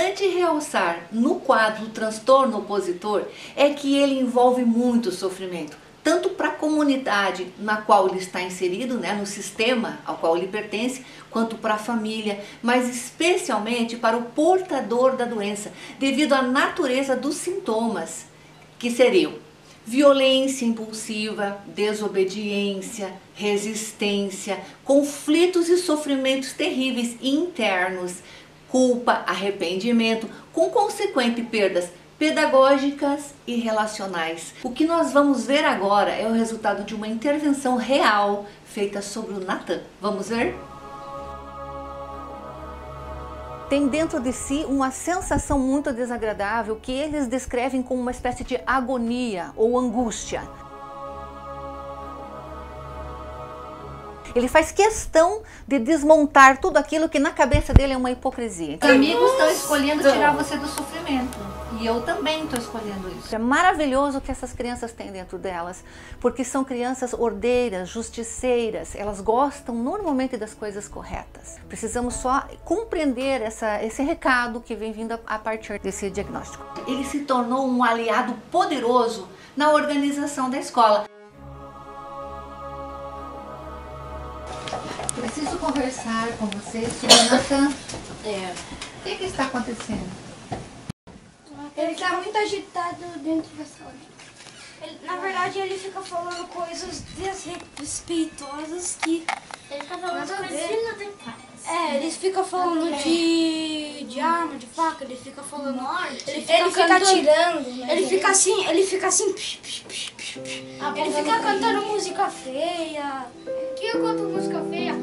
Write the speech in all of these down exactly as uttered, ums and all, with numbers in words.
importante realçar no quadro do transtorno opositor é que ele envolve muito sofrimento, tanto para a comunidade na qual ele está inserido, né, no sistema ao qual ele pertence, quanto para a família, mas especialmente para o portador da doença, devido à natureza dos sintomas, que seriam violência impulsiva, desobediência, resistência, conflitos e sofrimentos terríveis internos, culpa, arrependimento, com consequentes perdas pedagógicas e relacionais. O que nós vamos ver agora é o resultado de uma intervenção real feita sobre o Natan. Vamos ver? Tem dentro de si uma sensação muito desagradável que eles descrevem como uma espécie de agonia ou angústia. Ele faz questão de desmontar tudo aquilo que na cabeça dele é uma hipocrisia. Os amigos estão escolhendo tirar você do sofrimento. E eu também estou escolhendo isso. É maravilhoso o que essas crianças têm dentro delas, porque são crianças ordeiras, justiceiras, elas gostam normalmente das coisas corretas. Precisamos só compreender essa, esse recado que vem vindo a, a partir desse diagnóstico. Ele se tornou um aliado poderoso na organização da escola. Preciso conversar com você sobre o Natan. É. O que, que está acontecendo? Ele está muito agitado dentro da sala. Ele, na verdade, ele fica falando coisas desrespeitosas que... Ele fica falando coisas desnecessárias. É, ele fica falando de, de arma, de faca, ele fica falando... Morte. Ele fica, ele fica atirando. Né? Ele fica assim, ele fica assim... Psh, psh, psh, psh, psh. Ah, ele fica cantando música feia. Que eu canto música feia?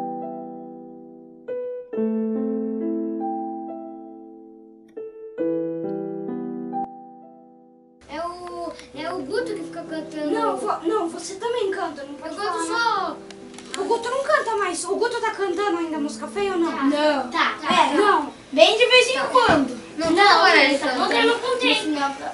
É o Guto que fica cantando. Não, vo, não, você também canta, não pode eu falar. Só... O Guto não canta mais. O Guto tá cantando ainda música feia ou não? Tá. Não. Tá, tá. É, não. Bem de vez em tá. quando. Não, não, olha, ele tá cantando. Eu não contei.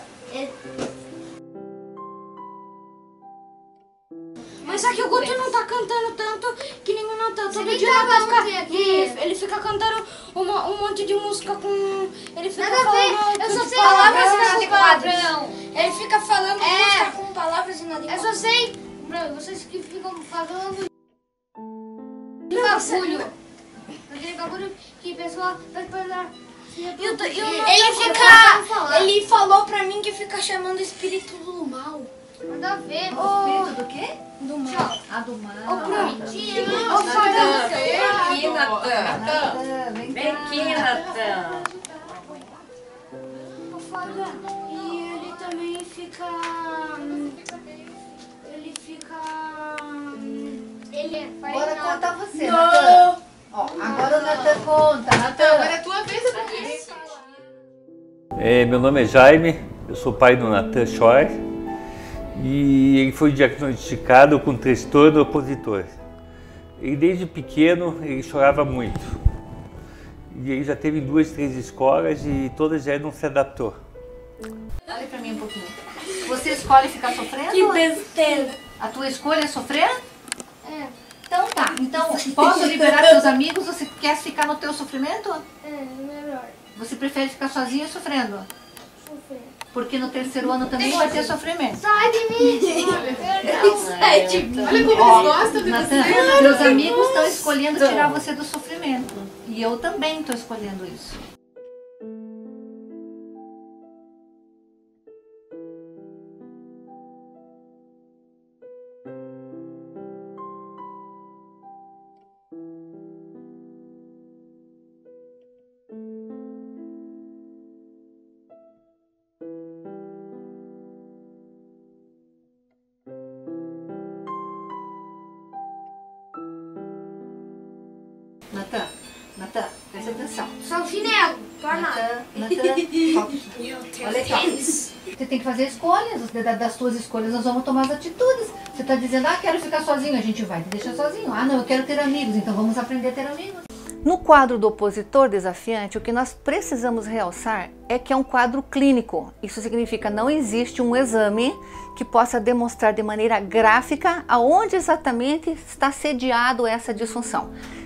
Mas só que o Guto não tá cantando tanto que nem o Natan. Todo Você dia o Natan fica... aqui. Ele, ele fica cantando uma, um monte de música com... Ele fica Nada falando eu só sei palavras palavras inadequadas. Ele fica falando é. música com palavras inadequadas. Eu só sei, vocês que ficam falando de Não, bagulho. Aquele bagulho que a pessoa vai pra... Eu, eu, ele fica... Ele falou pra mim que fica chamando o espírito do mal. Nada a ver. O espírito do quê? Do mal. Ah, do mal. Ô, Bruno. Mentira. Ô, Fábio. Vem aqui, Natan. Natan, vem Vem aqui, Natan. Ô, Fábio. E ele também fica... Ele fica... Ele faz Bora nada. contar você, Natan. Ó, agora o Natan conta. Natan. Agora é tua vez, Natan. É, meu nome é Jaime, eu sou pai do Natan Choi e ele foi diagnosticado com transtorno opositor. Ele desde pequeno ele chorava muito e ele já teve duas, três escolas e todas já não se adaptou. Olha pra mim um pouquinho. Você escolhe ficar sofrendo? Que besteira. A tua escolha é sofrer? É, Então tá. Então posso liberar teus amigos? Você quer ficar no teu sofrimento? é, melhor. Você prefere ficar sozinha sofrendo? Sofrer. Porque no terceiro ano também vai ter sofrimento. Sai de mim! Sai de mim. Olha como Ó, eles gostam de Natan, você. teus amigos estão escolhendo tirar você do sofrimento. E eu também estou escolhendo isso. Natan, Natan, presta atenção. Só o chinelo, torna. Natan, Natan, olha aqui. Você tem que fazer escolhas, das tuas escolhas nós vamos tomar as atitudes. Você está dizendo, ah, quero ficar sozinho, a gente vai te deixar sozinho. Ah, não, eu quero ter amigos, então vamos aprender a ter amigos. No quadro do opositor desafiante, o que nós precisamos realçar é que é um quadro clínico. Isso significa que não existe um exame que possa demonstrar de maneira gráfica aonde exatamente está sediado essa disfunção.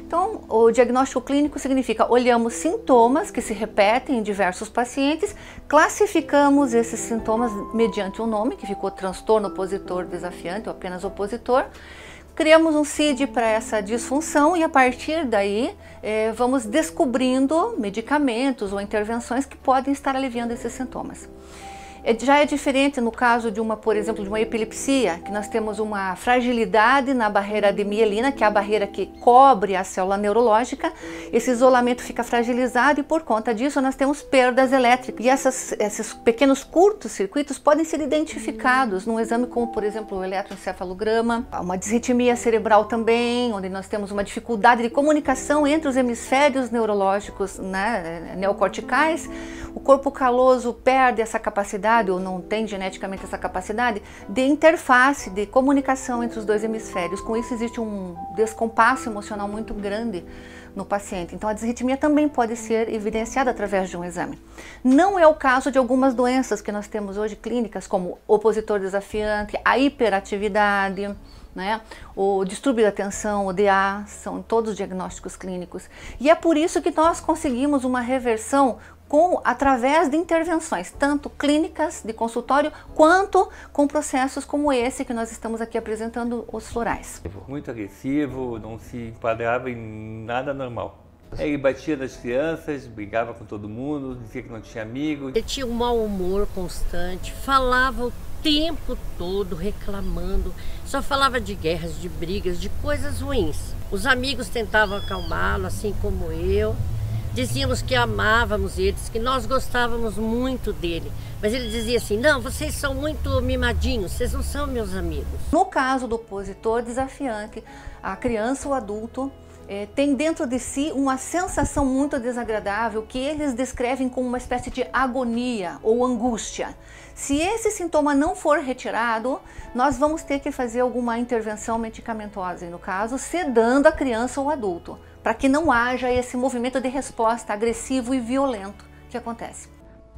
Então, o diagnóstico clínico significa olhamos sintomas que se repetem em diversos pacientes, classificamos esses sintomas mediante um nome, que ficou transtorno opositor desafiante ou apenas opositor, criamos um C I D para essa disfunção e a partir daí eh, vamos descobrindo medicamentos ou intervenções que podem estar aliviando esses sintomas. Já é diferente no caso de uma, por exemplo, de uma epilepsia, que nós temos uma fragilidade na barreira de mielina, que é a barreira que cobre a célula neurológica. Esse isolamento fica fragilizado e por conta disso nós temos perdas elétricas. E essas, esses pequenos curtos-circuitos podem ser identificados num exame como, por exemplo, o eletroencefalograma, uma disritmia cerebral também, onde nós temos uma dificuldade de comunicação entre os hemisférios neurológicos, né, neocorticais. O corpo caloso perde essa capacidade ou não tem geneticamente essa capacidade de interface, de comunicação entre os dois hemisférios. Com isso existe um descompasso emocional muito grande no paciente. Então a disritmia também pode ser evidenciada através de um exame. Não é o caso de algumas doenças que nós temos hoje clínicas, como opositor desafiante, a hiperatividade, né? O distúrbio da atenção, o D A, são todos diagnósticos clínicos. E é por isso que nós conseguimos uma reversão com, através de intervenções, tanto clínicas de consultório, quanto com processos como esse que nós estamos aqui apresentando, os florais. Muito agressivo, não se enquadrava em nada normal. Ele batia nas crianças, brigava com todo mundo, dizia que não tinha amigo. Ele tinha um mau humor constante, falava o tempo todo reclamando, só falava de guerras, de brigas, de coisas ruins. Os amigos tentavam acalmá-lo, assim como eu. Dizíamos que amávamos eles, que nós gostávamos muito dele. Mas ele dizia assim, não, vocês são muito mimadinhos, vocês não são meus amigos. No caso do opositor desafiante, a criança ou adulto eh, tem dentro de si uma sensação muito desagradável que eles descrevem como uma espécie de agonia ou angústia. Se esse sintoma não for retirado, nós vamos ter que fazer alguma intervenção medicamentosa, e no caso, sedando a criança ou adulto, para que não haja esse movimento de resposta agressivo e violento que acontece.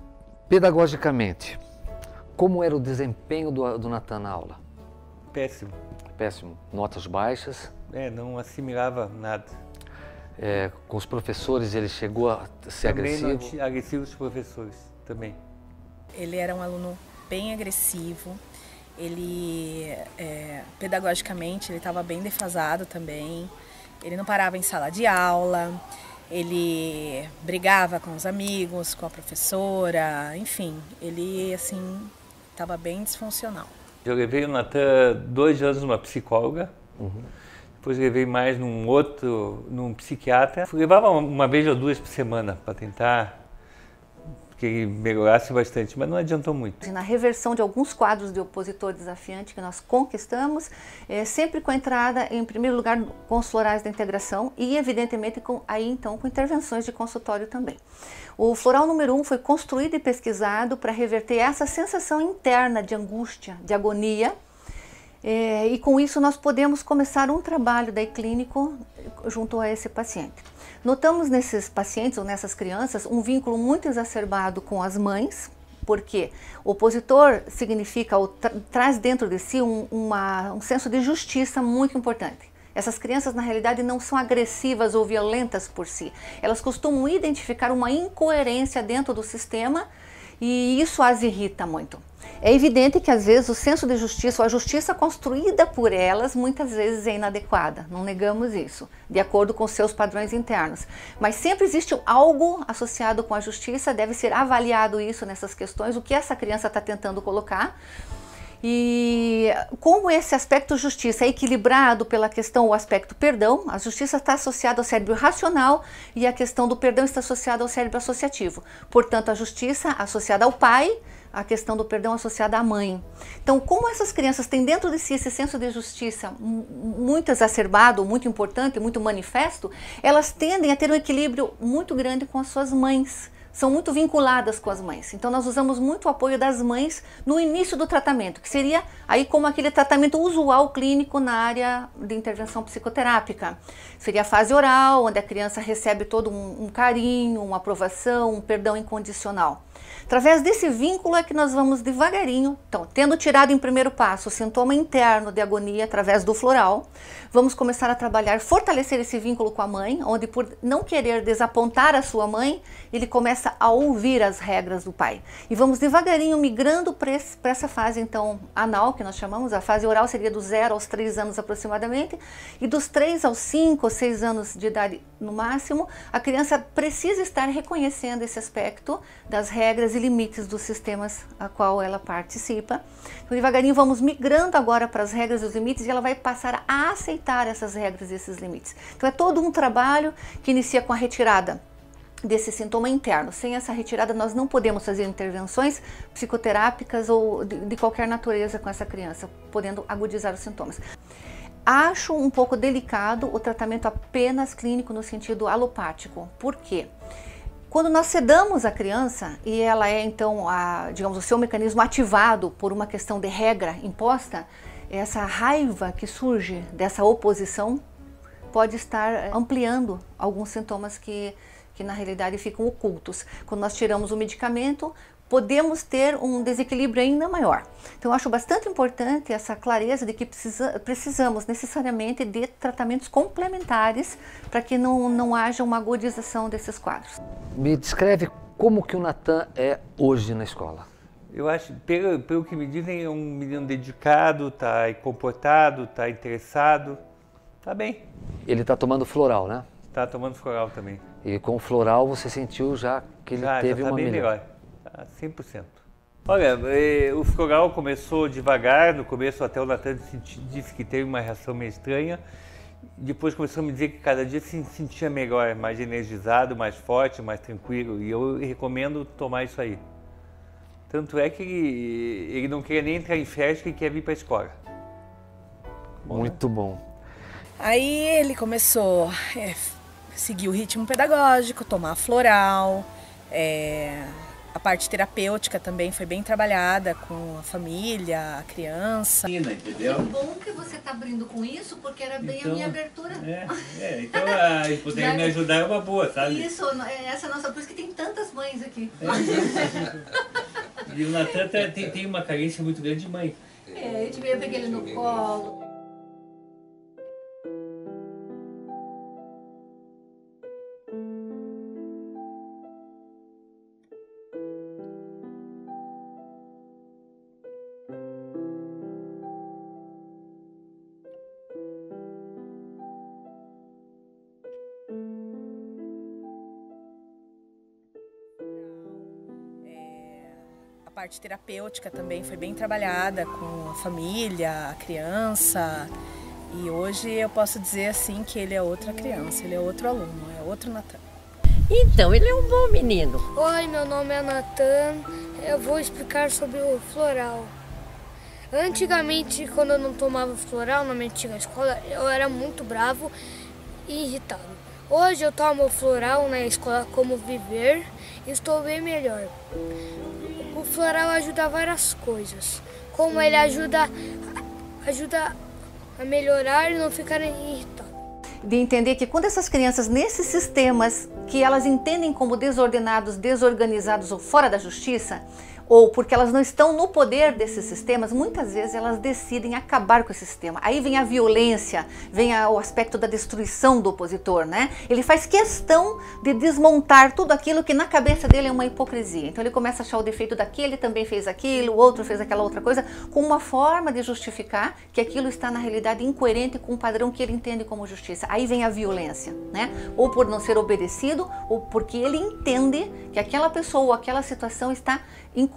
Pedagogicamente, como era o desempenho do, do Natan na aula? Péssimo. Péssimo. Notas baixas? É, não assimilava nada. É, com os professores ele chegou a ser também agressivo? Não tinha, agressivo os professores, também. Ele era um aluno bem agressivo, ele, é, pedagogicamente, ele estava bem defasado também. Ele não parava em sala de aula, ele brigava com os amigos, com a professora, enfim, ele, assim, estava bem disfuncional. Eu levei o Natan dois anos numa psicóloga, uhum. Depois levei mais num outro, num psiquiatra. Eu levava uma vez ou duas por semana para tentar que ele melhorasse bastante, mas não adiantou muito. Na reversão de alguns quadros de opositor desafiante que nós conquistamos, é, sempre com a entrada, em primeiro lugar, com os florais da integração e, evidentemente, com, aí então com intervenções de consultório também. O floral número um foi construído e pesquisado para reverter essa sensação interna de angústia, de agonia, é, e com isso nós podemos começar um trabalho daí clínico junto a esse paciente. Notamos nesses pacientes ou nessas crianças um vínculo muito exacerbado com as mães, porque o opositor significa, ou tra traz dentro de si um, uma, um senso de justiça muito importante. Essas crianças, na realidade, não são agressivas ou violentas por si. Elas costumam identificar uma incoerência dentro do sistema e isso as irrita muito. É evidente que às vezes o senso de justiça ou a justiça construída por elas muitas vezes é inadequada, não negamos isso, de acordo com seus padrões internos. Mas sempre existe algo associado com a justiça, deve ser avaliado isso nessas questões, o que essa criança está tentando colocar. E como esse aspecto justiça é equilibrado pela questão, o aspecto perdão, a justiça está associada ao cérebro racional e a questão do perdão está associada ao cérebro associativo. Portanto, a justiça associada ao pai, a questão do perdão associada à mãe. Então, como essas crianças têm dentro de si esse senso de justiça muito exacerbado, muito importante, muito manifesto, elas tendem a ter um equilíbrio muito grande com as suas mães, são muito vinculadas com as mães. Então nós usamos muito o apoio das mães no início do tratamento, que seria aí como aquele tratamento usual clínico na área de intervenção psicoterápica. Seria a fase oral, onde a criança recebe todo um, um carinho, uma aprovação, um perdão incondicional. Através desse vínculo é que nós vamos devagarinho, então, tendo tirado em primeiro passo o sintoma interno de agonia através do floral, vamos começar a trabalhar, fortalecer esse vínculo com a mãe, onde por não querer desapontar a sua mãe, ele começa a ouvir as regras do pai. E vamos devagarinho migrando para essa fase, então, anal, que nós chamamos, a fase oral seria dos zero aos três anos aproximadamente, e dos três aos cinco ou seis anos de idade no máximo, a criança precisa estar reconhecendo esse aspecto das regras e limites dos sistemas a qual ela participa. Então, devagarinho vamos migrando agora para as regras e os limites e ela vai passar a aceitar essas regras e esses limites. Então é todo um trabalho que inicia com a retirada desse sintoma interno. Sem essa retirada nós não podemos fazer intervenções psicoterápicas ou de, de qualquer natureza com essa criança, podendo agudizar os sintomas. Acho um pouco delicado o tratamento apenas clínico no sentido alopático. Por quê? Quando nós sedamos a criança e ela é então, a, digamos, o seu mecanismo ativado por uma questão de regra imposta, essa raiva que surge dessa oposição pode estar ampliando alguns sintomas que, que na realidade ficam ocultos. Quando nós tiramos o medicamento, podemos ter um desequilíbrio ainda maior. Então eu acho bastante importante essa clareza de que precisa, precisamos necessariamente de tratamentos complementares para que não, não haja uma agudização desses quadros. Me descreve como que o Natan é hoje na escola. Eu acho, pelo, pelo que me dizem, é um menino dedicado, está comportado, está interessado, está bem. Ele está tomando floral, né? Está tomando floral também. E com o floral você sentiu já que ele já, teve já tá uma bem melhora? Melhor. cem por cento. Olha, eh, o floral começou devagar, no começo até o Natan disse que teve uma reação meio estranha, depois começou a me dizer que cada dia se sentia melhor, mais energizado, mais forte, mais tranquilo, e eu recomendo tomar isso aí. Tanto é que ele, ele não queria nem entrar em festa e quer vir para a escola. Bom, muito né? bom. Aí ele começou a é, seguir o ritmo pedagógico, tomar floral, é... A parte terapêutica também foi bem trabalhada com a família, a criança. Entendeu? Que bom que você está abrindo com isso, porque era bem então, a minha abertura. É, é então a, poder me ajudar é uma boa, sabe? Isso, essa é a nossa, por isso que tem tantas mães aqui. É, e o Natan tem, tem uma carência muito grande de mãe. É, eu tive, eu peguei ele no colo. A parte terapêutica também foi bem trabalhada com a família, a criança. E hoje eu posso dizer assim que ele é outra criança, ele é outro aluno, é outro Natan. Então, ele é um bom menino. Oi, meu nome é Natan, eu vou explicar sobre o floral. Antigamente, quando eu não tomava floral na minha antiga escola, eu era muito bravo e irritado. Hoje eu tomo floral na escola Como Viver e estou bem melhor. O floral ajuda a várias coisas, como ele ajuda, ajuda a melhorar e não ficar irritado. De entender que quando essas crianças, nesses sistemas que elas entendem como desordenados, desorganizados ou fora da justiça, ou porque elas não estão no poder desses sistemas, muitas vezes elas decidem acabar com esse sistema. Aí vem a violência, vem a, o aspecto da destruição do opositor, né? Ele faz questão de desmontar tudo aquilo que na cabeça dele é uma hipocrisia. Então ele começa a achar o defeito daquele, também fez aquilo, o outro fez aquela outra coisa, com uma forma de justificar que aquilo está na realidade incoerente com o padrão que ele entende como justiça. Aí vem a violência, né? Ou por não ser obedecido, ou porque ele entende que aquela pessoa ou aquela situação está incorreta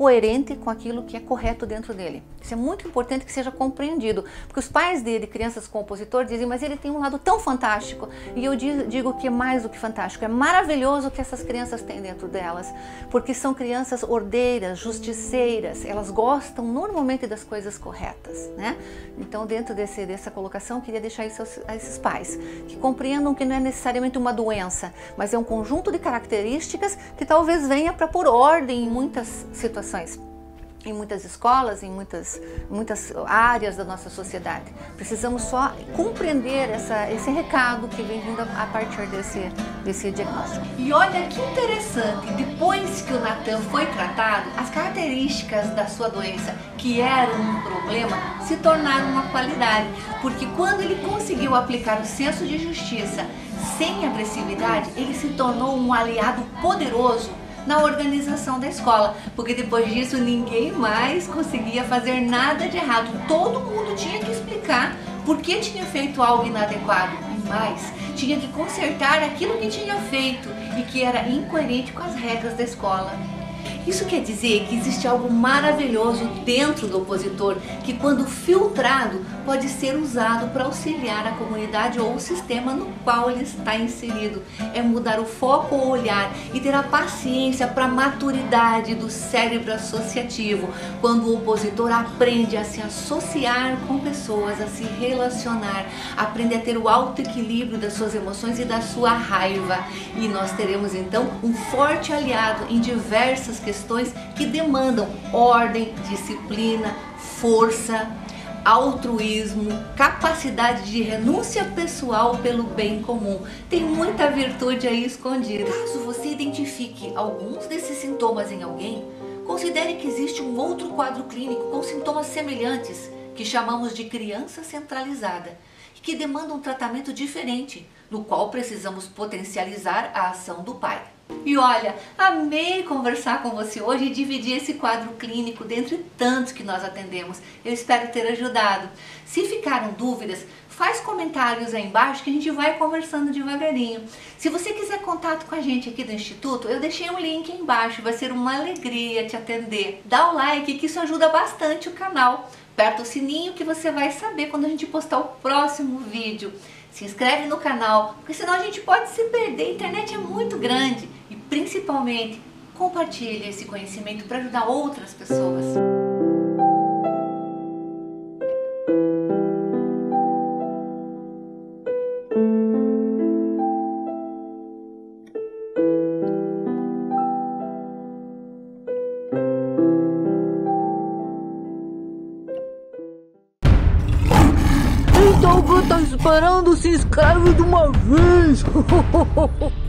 coerente com aquilo que é correto dentro dele. Isso é muito importante que seja compreendido, porque os pais dele, crianças com opositor, dizem, mas ele tem um lado tão fantástico, e eu digo que é mais do que fantástico, é maravilhoso o que essas crianças têm dentro delas, porque são crianças ordeiras, justiceiras, elas gostam normalmente das coisas corretas, né? Então, dentro desse, dessa colocação, eu queria deixar isso a esses pais, que compreendam que não é necessariamente uma doença, mas é um conjunto de características que talvez venha para pôr ordem em muitas situações, em muitas escolas, em muitas, muitas áreas da nossa sociedade. Precisamos só compreender essa, esse recado que vem vindo a partir desse, desse diagnóstico. E olha que interessante, depois que o Natan foi tratado, as características da sua doença, que eram um problema, se tornaram uma qualidade, porque quando ele conseguiu aplicar o senso de justiça sem agressividade, ele se tornou um aliado poderoso na organização da escola, porque depois disso ninguém mais conseguia fazer nada de errado. Todo mundo tinha que explicar por que tinha feito algo inadequado e mais, tinha que consertar aquilo que tinha feito e que era incoerente com as regras da escola. Isso quer dizer que existe algo maravilhoso dentro do opositor, que quando filtrado pode ser usado para auxiliar a comunidade ou o sistema no qual ele está inserido. É mudar o foco ou olhar e ter a paciência para a maturidade do cérebro associativo, quando o opositor aprende a se associar com pessoas, a se relacionar, aprende a ter o alto equilíbrio das suas emoções e da sua raiva. E nós teremos então um forte aliado em diversas questões questões que demandam ordem, disciplina, força, altruísmo, capacidade de renúncia pessoal pelo bem comum. Tem muita virtude aí escondida. Caso você identifique alguns desses sintomas em alguém, considere que existe um outro quadro clínico com sintomas semelhantes, que chamamos de criança centralizada, e que demanda um tratamento diferente, no qual precisamos potencializar a ação do pai. E olha, amei conversar com você hoje e dividir esse quadro clínico dentre tantos que nós atendemos. Eu espero ter ajudado. Se ficaram dúvidas, faz comentários aí embaixo que a gente vai conversando devagarinho. Se você quiser contato com a gente aqui do Instituto, eu deixei um link aí embaixo, vai ser uma alegria te atender. Dá o like que isso ajuda bastante o canal. Aperta o sininho que você vai saber quando a gente postar o próximo vídeo. Se inscreve no canal, porque senão a gente pode se perder, a internet é muito grande. E principalmente, compartilhe esse conhecimento para ajudar outras pessoas. Então, o que tá esperando? Se inscreve de uma vez!